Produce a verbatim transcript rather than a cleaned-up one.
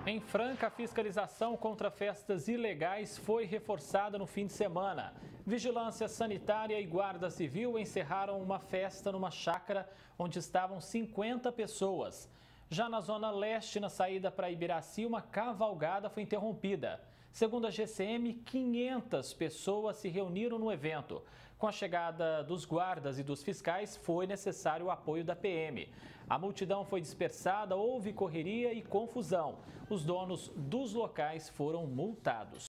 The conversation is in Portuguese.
Em Franca, a fiscalização contra festas ilegais foi reforçada no fim de semana. Vigilância Sanitária e Guarda Civil encerraram uma festa numa chácara onde estavam cinquenta pessoas. Já na Zona Leste, na saída para Ibiraci, uma cavalgada foi interrompida. Segundo a G C M, quinhentas pessoas se reuniram no evento. Com a chegada dos guardas e dos fiscais, foi necessário o apoio da P M. A multidão foi dispersada, houve correria e confusão. Os donos dos locais foram multados.